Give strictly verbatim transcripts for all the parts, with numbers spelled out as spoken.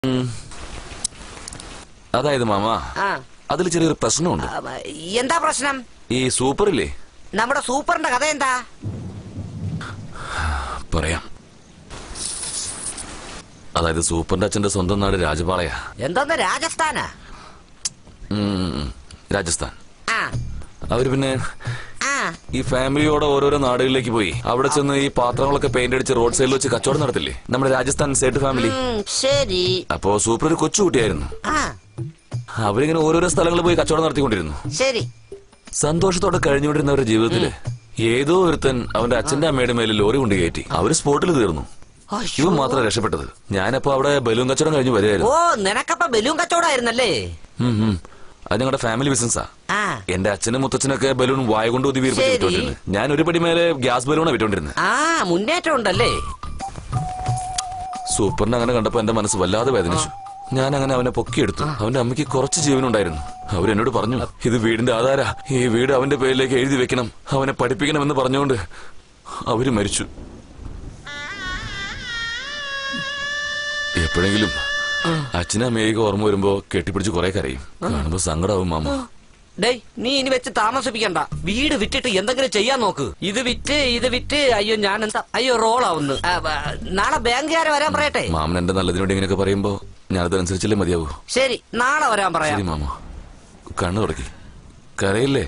അതായത് മാമ അതിൽ ചെറിയൊരു പ്രശ്നമുണ്ട്. എന്താ പ്രശ്നം? ഈ സൂപ്പറില്ലേ, നമ്മുടെ സൂപ്പറിന്റെ കഥ എന്താ? പറയാം. അതായത് സൂപ്പറിന്റെ അച്ഛന്റെ സ്വന്തം നാട് രാജപാളയാ. എന്തോന്ന് രാജസ്ഥാനാ? രാജസ്ഥാൻ. അവര് പിന്നെ ഈ ഫാമിലിയോടെ ഓരോരോ നാടുകളിലേക്ക് പോയി അവിടെ ചെന്ന് ഈ പാത്രങ്ങളൊക്കെ പെയിന്റ് അടിച്ച് റോഡ് സൈഡിൽ വെച്ച് കച്ചവടം നടത്തില്ലേ, നമ്മുടെ രാജസ്ഥാൻ സേട്ട് ഫാമിലി. ശരി. അപ്പോ സൂപ്പർ ഒരു കൊച്ചുകുട്ടിയായിരുന്നു. അവരിങ്ങനെ ഓരോരോ സ്ഥലങ്ങളിൽ പോയി കച്ചവടം നടത്തിക്കൊണ്ടിരുന്നു. ശരി. സന്തോഷത്തോടെ കഴിഞ്ഞുകൊണ്ടിരുന്നവരുടെ ജീവിതത്തില് ഏതോ ഒരുത്തൻ അവന്റെ അച്ഛന്റെ അമ്മയുടെ മേലിൽ ലോറി കൊണ്ട് കയറ്റി. അവര് സ്പോട്ടിൽ തീർന്നു. ഇവൻ മാത്രം രക്ഷപ്പെട്ടത്. ഞാനപ്പോ അവിടെ ബലൂൺ കച്ചവടം കഴിഞ്ഞു വരികയായിരുന്നു. ഓ, നിനക്കപ്പ ബലൂൺ കച്ചവടമായിരുന്നല്ലേ? അത് ഞങ്ങളുടെ ഫാമിലി ബിസിനസ്സാ. എന്റെ അച്ഛനും മുത്തച്ഛനൊക്കെ ബലൂൺ വായ കൊണ്ട് ഒതുക്കി വിറ്റോണ്ടിരുന്നത്. ഞാൻ ഒരു പടി മേലെ ഗ്യാസ് ബലൂണാ വിറ്റോണ്ടിരുന്നത്. മുന്നേറ്റം ഉണ്ടല്ലേ? സൂപ്പറിനെ അങ്ങനെ കണ്ടപ്പോ എന്റെ മനസ്സ് വല്ലാതെ വേദനിച്ചു. ഞാൻ അങ്ങനെ അവനെ പൊക്കിയെടുത്തു. അവന്റെ അമ്മയ്ക്ക് കുറച്ച് ജീവനുണ്ടായിരുന്നു. അവരെന്നോട് പറഞ്ഞു, ഇത് വീടിന്റെ ആധാര, ഈ വീട് അവന്റെ പേരിലേക്ക് എഴുതി വെക്കണം, അവനെ പഠിപ്പിക്കണമെന്ന് പറഞ്ഞുകൊണ്ട് അവര് മരിച്ചു. എപ്പോഴെങ്കിലും അച്ഛനും അമ്മയൊക്കെ ഓർമ്മ വരുമ്പോ കെട്ടിപ്പിടിച്ച് കുറെ കരയും. കാണുമ്പോ സങ്കടാവും മാമ. ഡേയ്, നീ ഇനി വെച്ച് താമസിപ്പിക്കണ്ട. വീട് വിറ്റിട്ട് എന്തെങ്കിലും ചെയ്യാൻ നോക്ക്. ഇത് വിറ്റ് ഇത് വിറ്റ് അയ്യോ ഞാൻ എന്താ അയ്യോ റോളാവുന്നു. നാളെ ബാങ്കുകാരെ വരാൻ പറയട്ടെ. മാമൻ എന്റെ നല്ലതിനോട് ഇങ്ങനെയൊക്കെ പറയുമ്പോ ഞാനതനുസരിച്ചല്ലേ മതിയാവൂ. ശരി, നാളെ വരാൻ പറയാം. ശരി മാമ. കണ്ണു തുടക്കി കരയില്ലേ?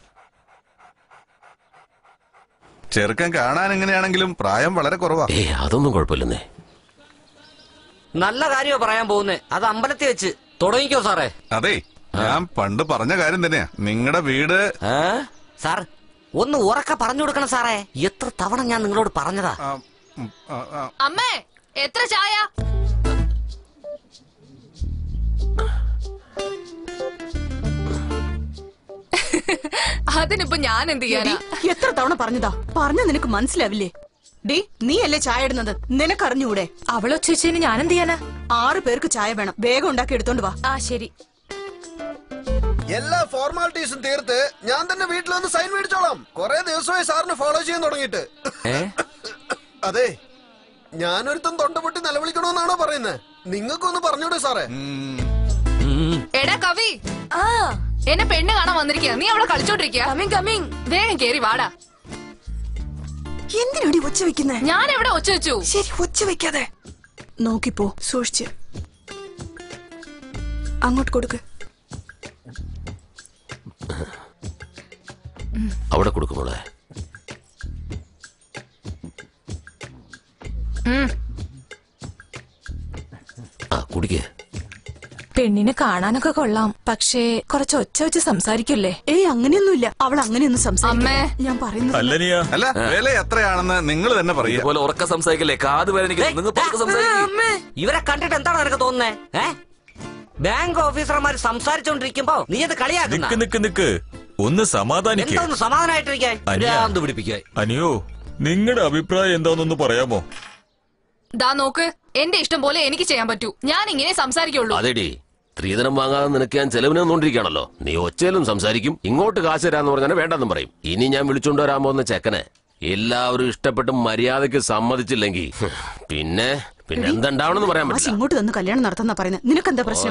ചെറുക്കൻ കാണാൻ എങ്ങനെയാണെങ്കിലും പ്രായം വളരെ കുറവാ. ഏ അതൊന്നും കുഴപ്പമില്ലെന്നേ. നല്ല കാര്യമോ പറയാൻ പോകുന്നേ. അത് അമ്പലത്തിൽ വെച്ച് തുടങ്ങിക്കോ സാറേ. അതെ, ഞാൻ പണ്ട് പറഞ്ഞ കാര്യം തന്നെയാ. നിങ്ങളുടെ വീട് സാർ ഒന്ന് ഉറക്കെ പറഞ്ഞു കൊടുക്കണം സാറേ. എത്ര തവണ ഞാൻ നിങ്ങളോട് പറഞ്ഞതാ. അമ്മേ, എത്ര ചായ? അതിനിപ്പോ ഞാൻ എന്ത് ചെയ്യാനാ? എത്ര തവണ പറഞ്ഞതാ? പറഞ്ഞ നിനക്ക് മനസ്സിലാവില്ലേ? ഡി, നീ അല്ലേ ചായ ഇടുന്നത്? നിനക്കറിഞ്ഞൂടെ? അവളോ ചേച്ചി, ഞാൻ എന്ത് ചെയ്യാനാ? ആറ് പേർക്ക് ചായ വേണം. വേഗം ഉണ്ടാക്കി എടുത്തോണ്ട് വാ. ആ ശരി. എല്ലാ ഫോർമാലിറ്റീസും തീർത്ത് ഞാൻ തന്നെ വീട്ടിൽ വന്ന് സൈൻ മേടിച്ചോളാം. കൊറേ ദിവസമായി സാറിന് ഫോളോ ചെയ്യാൻ തുടങ്ങിയിട്ട്. അതെ, ഞാനൊരുത്തം തൊണ്ടപൊട്ടി നിലവിളിക്കണമെന്നാണോ പറയുന്നത്? നിങ്ങൾക്കൊന്ന് പറഞ്ഞൂടെ സാറേ? എടാ കവി, എന്നെ പെണ്ണ് കാണാൻ വന്നിരിക്കുക. നീ അവിടെ കളിച്ചോണ്ടിരിക്കുക. കമ്മിങ് കമ്മിങ്, വേഗം കേറി വാടാ. എന്തിനാടി ഒച്ച വെക്കുന്നേ? ഞാൻ എവിടെ ഒച്ച വെച്ചു? ശരി, ഒച്ച വെക്കാതെ നോക്കിപ്പോ, സൂക്ഷിച്ച്. അങ്ങോട്ട് കൊടുക്ക്. അവിടെ കൊടുക്കുമോളെ. ആ കുടിക്കേ. പെണ്ണിനെ കാണാനൊക്കെ കൊള്ളാം, പക്ഷേ കുറച്ച് ഒച്ച വെച്ച് സംസാരിക്കില്ലേ? ഏയ്, അങ്ങനെയൊന്നുമില്ല. അവൾ അങ്ങനെയൊന്നും സംസാരിക്കില്ല. ഞാൻ പറയുന്നത് അല്ല, വില എത്രയാണെന്ന് നിങ്ങൾ തന്നെ പറയുക. പോലെ ഉറക്ക സംസാരിക്കല്ലേ, കാത് വേദനിക്കുന്നു. ഇവരെ കണ്ടിട്ട് എന്താണ് നിനക്ക് തോന്നുന്നേ? ബാങ്ക് ഓഫീസർമാർ സംസാരിച്ചോണ്ടിരിക്കുമ്പോ നീ അത് കളിയാക്കുന്ന. നിക്ക് നിക്ക് ഒന്ന് സമാധാനിക്കേ. എന്താ സമാധാനായിട്ടിരിക്കാൻ പിടിപ്പിക്കുക? അനിയോ, നിങ്ങളുടെ അഭിപ്രായം എന്താണെന്നൊന്ന് പറയാമോ? ദാ നോക്ക്, എന്റെ ഇഷ്ടം പോലെ എനിക്ക് ചെയ്യാൻ പറ്റൂ. ഞാൻ ഇങ്ങനെ സംസാരിക്കുള്ളൂ. അതെടി, സ്ത്രീധനം വാങ്ങാതെ നിനക്ക് ഞാൻ ചെലവിന് വന്നോണ്ടിരിക്കുകയാണല്ലോ. നീ ഒച്ചയിലും സംസാരിക്കും, ഇങ്ങോട്ട് കാശ് തരാന്ന് പറഞ്ഞാൽ വേണ്ടെന്നും പറയും. ഇനി ഞാൻ വിളിച്ചോണ്ട് വരാൻ പോകുന്ന ചെക്കനെ എല്ലാവരും ഇഷ്ടപ്പെട്ട് മര്യാദക്ക് സമ്മതിച്ചില്ലെങ്കിൽ പിന്നെ പിന്നെ എന്തുണ്ടാവണമെന്ന് പറയാൻ പറ്റില്ല. ഇങ്ങോട്ട് വന്ന് കല്യാണം നടത്തുന്ന പറയുന്നത്. നിനക്കെന്താ പ്രശ്നം?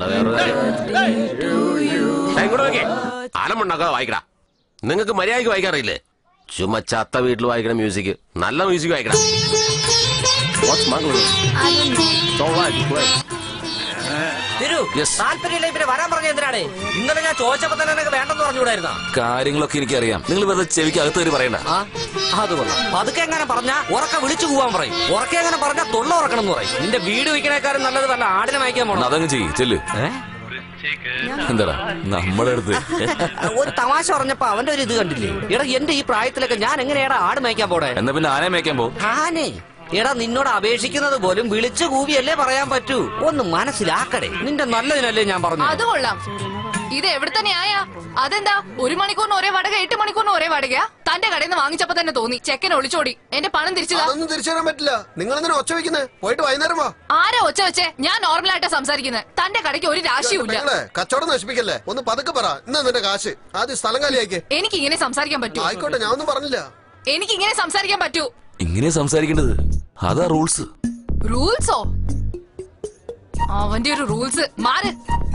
ആലമുണ്ടാക്കാതെ വായിക്കടാ. നിങ്ങൾക്ക് മര്യാദക്ക് വായിക്കാറില്ലേ? ചുമ ചത്ത വീട്ടിൽ വായിക്കണ മ്യൂസിക്, നല്ല മ്യൂസിക് വായിക്കണം. വരാൻ പറഞ്ഞ എന്തിനാണ്? ഇന്നലെ ഞാൻ ചോദിച്ചപ്പോ തന്നെ എനിക്ക് വേണ്ടെന്ന് പറഞ്ഞുകൂടായിരുന്ന കാര്യങ്ങളൊക്കെ എനിക്കറിയാം. നിങ്ങൾ വെറുതെ ചെവിക്ക് അകത്ത് കയറി പറയണ്ട. അതുകൊള്ളാം. പതുക്കെ എങ്ങനെ പറഞ്ഞാ ഉറക്ക വിളിച്ചു പോവാൻ പറയും. ഉറക്കെ എങ്ങനെ പറഞ്ഞാ തൊള്ള ഉറക്കണം എന്ന് പറയും. നിന്റെ വീട് വിൽക്കണേക്കാരും നല്ലത് വല്ല ആടിനെ വായിക്കാൻ പോകണം. അതങ്ങ് ചെയ്യ്, ചെല്ല്. എന്താടാ നമ്മുടെ അടുത്ത് ഒരു തമാശ പറഞ്ഞപ്പോ അവന്റെ ഒരു ഇത് കണ്ടില്ലേ? എടാ, എന്റെ ഈ പ്രായത്തിലൊക്കെ ഞാൻ എങ്ങനെയാടാ ആട് മേയ്ക്കാൻ പോടെ? എന്നാ പിന്നെ ആനയെ മേയ്ക്കാൻ പോ. ആനേ? എടാ, നിന്നോട് അപേക്ഷിക്കുന്നത് പോലും വിളിച്ചു കൂവിയല്ലേ പറയാൻ പറ്റൂ. ഒന്ന് മനസ്സിലാക്കടേ. നിന്റെ നല്ലതിനല്ലേ ഞാൻ പറഞ്ഞു. അത് കൊള്ളാം. ഇത് എവിടുത്തെ ന്യായ? അതെന്താ ഒരു മണിക്കൂറിന് ഒരേ വാടക, എട്ട് മണിക്കൂറിന് ഒരേ വാടകയാ? തന്റെ കടയിൽ നിന്ന് വാങ്ങിച്ചപ്പോ തന്നെ തോന്നി ചെക്കനെ ഒളിച്ചോടി. എന്റെ പണം തിരിച്ചതാ. അതൊന്നും തിരിച്ചു തരാൻ പറ്റില്ല. നിങ്ങൾ എന്തിനാ ഒച്ച വെക്കുന്നത്? പോയിട്ട് വൈകുന്നേരം വാ. ആരാ ഒച്ച വെച്ചേ? ഞാൻ നോർമലായിട്ടാ സംസാരിക്കുന്നത്. തന്റെ കടയ്ക്ക് ഒരു രാശിയുമില്ല. കച്ചവടം നശിപ്പിക്കല്ലേ. ഒന്ന് പതുക്കെ പറ. ഇന്നാ നിന്റെ കാശ്. ആദ്യം സ്ഥലം കാലിയാക്കി. എനിക്ക് ഇങ്ങനെ സംസാരിക്കാൻ പറ്റൂ? ആയിക്കോട്ടെ, ഞാൻ ഒന്നും പറഞ്ഞില്ല. എനിക്ക് ഇങ്ങനെ സംസാരിക്കാൻ പറ്റൂ? ഇങ്ങനെ സംസാരിക്കേണ്ടത് അതാ റൂൾസ്. റൂൾസോ? അവന്റെ ഒരു റൂൾസ് മാറ്.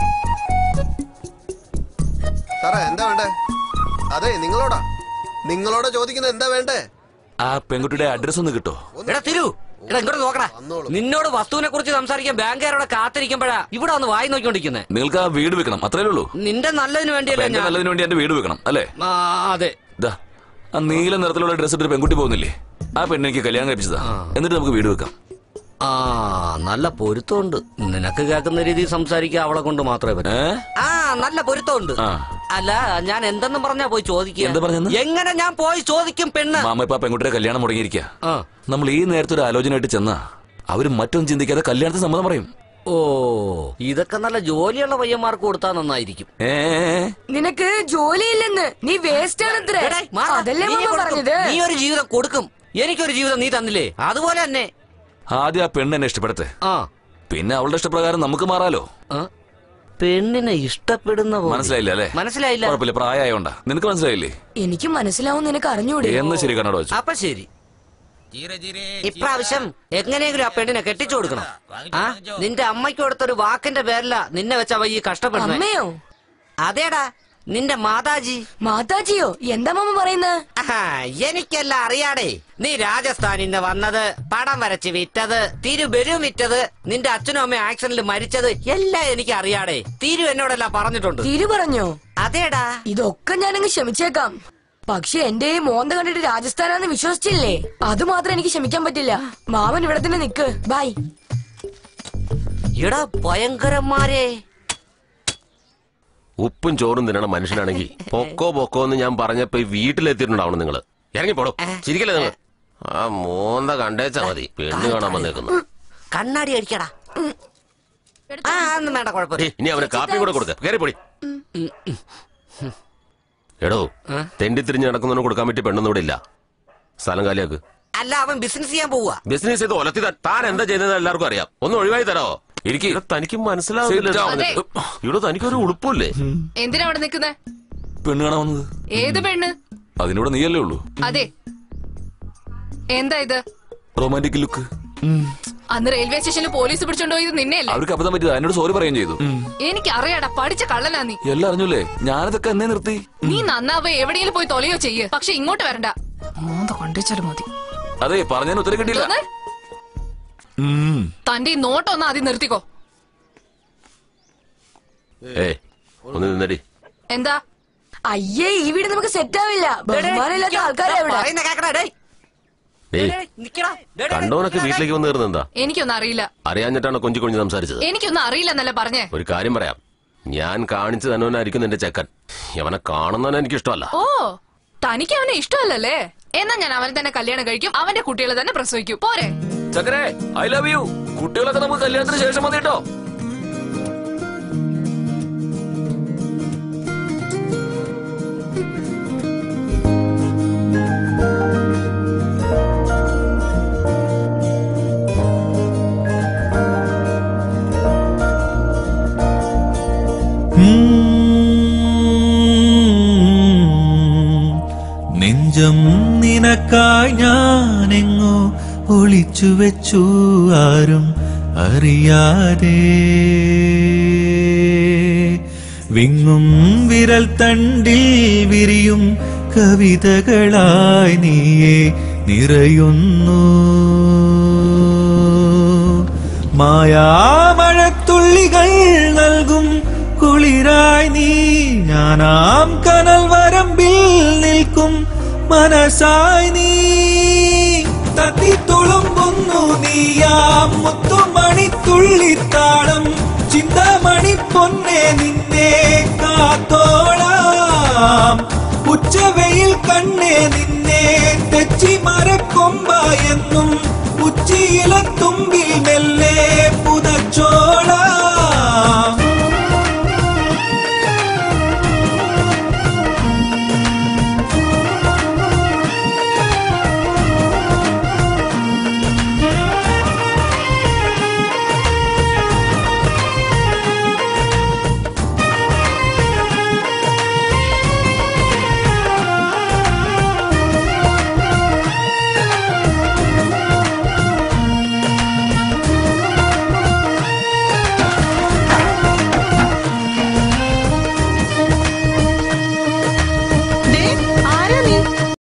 സാറേ എന്താ വേണ്ടേ? അതെ നിങ്ങളോടാ നിങ്ങളോടാ ചോദിക്കുന്നത് എന്താ വേണ്ടേ? ആ പെൺകുട്ടിയുടെ അഡ്രസ് ഒന്ന് കിട്ടോ? എടാ തിരു, എടാ ഇങ്ങോട്ട് നോക്കടാ. നിന്നോട് വസ്തുവിനെ കുറിച്ച് സംസാരിക്കാൻ ബാങ്കുകാരോടെ കാത്തിരിക്കുമ്പോഴാ ഇവിടെ ഒന്ന് വായി നോക്കിക്കൊണ്ടിരിക്കുന്നത്. നിങ്ങൾക്ക് ആ വീട് വെക്കണം, അത്രേ ഉള്ളൂ. നിന്റെ നല്ലതിന് വേണ്ടിയല്ലേ എന്റെ ഞാൻ. നല്ലതിന് വേണ്ടി എന്റെ വീട് വെക്കണം അല്ലേ? ആ, അതെ. ദാ ആ നീല നിറത്തിലുള്ള ഡ്രസ് ഇട്ടൊരു പെൺകുട്ടി പോകുന്നില്ലേ, ആ പെണ്ണെനിക്ക് കല്യാണം കഴിപ്പിച്ചതാ. എന്നിട്ട് നമുക്ക് വീട് വെക്കാം. ആ നല്ല പൊരുത്തമുണ്ട്. നിനക്ക് കേൾക്കുന്ന രീതിയിൽ സംസാരിക്കാൻ അവളെ കൊണ്ട് മാത്രമേ പറ്റൂ. ആ നല്ല പൊരുത്തമുണ്ട്. അല്ല ഞാൻ എന്തെന്നും പറഞ്ഞാ പോയി ചോദിക്കുക. എങ്ങനെ ഞാൻ പോയി ചോദിക്കും പെണ്ണ്? മാമ ഇപ്പൊ ആ പെൺകുട്ടിയുടെ കല്യാണം മുടങ്ങിയിരിക്കുക. നമ്മൾ ഈ നേരത്തെ ഒരു ആലോചനയായിട്ട് ചെന്നാ അവര് മറ്റൊന്നും ചിന്തിക്കാതെ കല്യാണത്തിന് സമ്മതം പറയും. ഓ ഇതൊക്കെ നല്ല ജോലിയുള്ള പയ്യന്മാർക്ക് കൊടുത്താൽ നന്നായിരിക്കും. നിനക്ക് ജോലിയില്ലെന്ന്, നീ വേസ്റ്റ് ആണ്. അതല്ലേ പറഞ്ഞത്. നീ ഒരു ജീവിതം കൊടുക്കും, എനിക്കൊരു ജീവിതം നീ തന്നില്ലേ? അതുപോലെ തന്നെ ആദ്യം ആ പെണ്ണ് എന്നെ ഇഷ്ടപ്പെടട്ടെ, പിന്നെ അവളുടെ ഇഷ്ടപ്രകാരം നമുക്ക് മാറാലോ. പെണ്ണിനെ ഇഷ്ടപ്പെടുന്ന മനസ്സിലായില്ല അല്ലേ? മനസ്സിലായില്ല. കുഴപ്പമില്ല, പ്രായമായോണ്ടാ. നിനക്ക് മനസ്സിലായില്ലേ? എനിക്ക് മനസ്സിലാവും, നിനക്ക് അറിഞ്ഞൂടെ? എന്ന് ശരി കണ്ണട വെച്ചു. അപ്പൊ ശരി, ഇപ്രാവശ്യം എങ്ങനെയെങ്കിലും ആ പെണ്ണിനെ കെട്ടിച്ചു കൊടുക്കണം. ആ നിന്റെ അമ്മയ്ക്ക് കൊടുത്തൊരു വാക്കിന്റെ പേരില നിന്നെ വെച്ച ഈ കഷ്ടപ്പെടുന്നത്. അമ്മയോ? അതേടാ നിന്റെ മാതാജി. മാതാജിയോ? എന്താ മാമ പറയുന്നത്? എനിക്കെല്ലാം അറിയാടേ. നീ രാജസ്ഥാനിന്ന് വന്നത്, പടം വരച്ച് വിറ്റത്, തിരുബെരു വിറ്റത്, നിന്റെ അച്ഛനും അമ്മയും ആക്സിഡന്റിൽ മരിച്ചത് എല്ലാം എനിക്ക് അറിയാടേ. തിരു എന്നോടെല്ലാം പറഞ്ഞിട്ടുണ്ട്. തിരു പറഞ്ഞോ? അതേടാ. ഇതൊക്കെ ഞാനങ്ങ് ക്ഷമിച്ചേക്കാം. പക്ഷെ എന്റെ ഈ മോന്ത കണ്ടിട്ട് രാജസ്ഥാനാന്ന് വിശ്വസിച്ചില്ലേ? അത് മാത്രം എനിക്ക് ക്ഷമിക്കാൻ പറ്റില്ല. മാമൻ ഇവിടെ തന്നെ നിക്ക്. ബൈ. എടാ ഭയങ്കരന്മാരെ. ഉപ്പും ചോറും തിന്നണ മനുഷ്യനാണെങ്കിൽ പൊക്കോ പൊക്കോ എന്ന് ഞാൻ പറഞ്ഞപ്പോ ഈ വീട്ടിലെത്തിയിട്ടുണ്ടാവണം നിങ്ങള്. ഇറങ്ങി പോടോ, ചിരിക്കല്ലേ നിങ്ങൾ? ആ മോന്ത കണ്ടേച്ചാ മതി, പെണ്ണ് കാണാൻ വന്നേക്കുന്നു. കണ്ണാടി അടിക്കടാ. ആ ഒന്നും വേണ്ട, കുഴപ്പമില്ല. ഇനി അവന് കാപ്പി കൂടെ കൊടുക്ക. കയറി പൊടി. എടോ, തെണ്ടിത്തിരിഞ്ഞ് നടക്കുന്നവന് കൊടുക്കാൻ പറ്റിയ പെണ്ണൊന്നും ഇവിടെ ഇല്ല. സ്ഥലം കാലിയാക്ക്. അല്ല അവൻ ബിസിനസ് ചെയ്യാൻ പോവാ. ബിസിനസ് ചെയ്ത് ഒലത്തി താൻ എന്താ ചെയ്യുന്നത് എല്ലാവർക്കും അറിയാം. ഒന്ന് ഒഴിവായി തരാവോ? ഇരിക്കും. തനിക്ക് മനസ്സിലാവില്ല. ഇവിടെ തനിക്കൊരു ഉടുപ്പില്ലേ? എന്തിനാ അവിടെ നിൽക്കുന്നേ? പെണ്ണ് കാണാൻ വന്നത്. ഏത് പെണ്ണ്? അതിനൂടെ നീയല്ലേ ഉള്ളൂ. അതെ, എന്താ ഇത്? Romantic look. അന്ന് റെയിൽവേ സ്റ്റേഷനിൽ പോലീസ് പിടിച്ചോണ്ടോ ഇത് നിന്നെയല്ലേ? അവർക്ക് അബദ്ധം പറ്റിയത്, എന്നോട് സോറി പറയുകയും ചെയ്തു. എനിക്ക് അറിയാടാ, പഠിച്ച കള്ളനാ നീ. എല്ലാം അറിഞ്ഞൂലേ? ഞാനിതൊക്കെ എന്നെ നിർത്തി. നീ നന്നാവേ എവിടെയെങ്കിലും പോയി തൊലയോ ചെയ്യ്, പക്ഷെ ഇങ്ങോട്ട് വരണ്ട. മോന്ത കൊണ്ടിച്ചാലും മതി. അതെ, പറഞ്ഞതിന് ഉത്തരം കിട്ടിയില്ല. തന്റെ ഈ നോട്ടം ഒന്ന് ആദ്യം നിർത്തിക്കോ. എന്താ? അയ്യേ, ഈ വീട് നമുക്ക് സെറ്റ് ആവില്ല. ബഹുമാനമില്ലാത്ത ആൾക്കാരെ. കണ്ടോനൊക്കെ വീട്ടിലേക്ക് വന്ന് കയറുന്നെന്താ? എനിക്കൊന്നും അറിയില്ല. അറിയാഞ്ഞിട്ടാണ് കൊഞ്ചി കൊഞ്ചി സംസാരിച്ചത്. എനിക്കൊന്നും അറിയില്ല എന്നല്ല പറഞ്ഞേ. ഒരു കാര്യം പറയാം, ഞാൻ കാണിച്ചു തന്നവനായിരിക്കും നിന്റെ ചെക്കൻ. അവനെ കാണുന്നവനെ എനിക്ക് ഇഷ്ടമല്ല. ഓ, തനിക്ക് അവനെ ഇഷ്ടമല്ലല്ലേ? എന്നാ ഞാൻ അവനെ തന്നെ കല്യാണം കഴിക്കും, അവന്റെ കുട്ടികളെ തന്നെ പ്രസവിക്കും. പോരെ? ചക്കരേ, ഐ ലവ് യു. കുട്ടികളൊക്കെ നമുക്ക് കല്യാണത്തിന് ശേഷം മതി കേട്ടോ. നെഞ്ചം നിനക്കായി ഞാനെങ്ങോ ഒളിച്ചു വെച്ചു, ആരും അറിയാതെ. വിങ്ങും വിരൽ തണ്ടിൽ വിരിയും കവിതകളായി നീയെ നിറയുന്നു. മായാമഴത്തുള്ളികൾ നൽകും കുളിരായി നീ, ഞാനാം കനൽ വരമ്പിൽ നിൽക്കും മനസ്സായി നീ. തത്തി തുളുമ്പുന്നു നീയാം മുത്തുമണിത്തുള്ളിത്താളം, ചിന്താമണി പൊന്നെ നിന്നെ കാത്തോളാം. ഉച്ചവെയിൽ കണ്ണേ നിന്നെ തെച്ചി മരക്കൊമ്പ എന്നും ഉച്ചിയില തുമ്പിൽ മെല്ലെ പുതച്ചോളാം.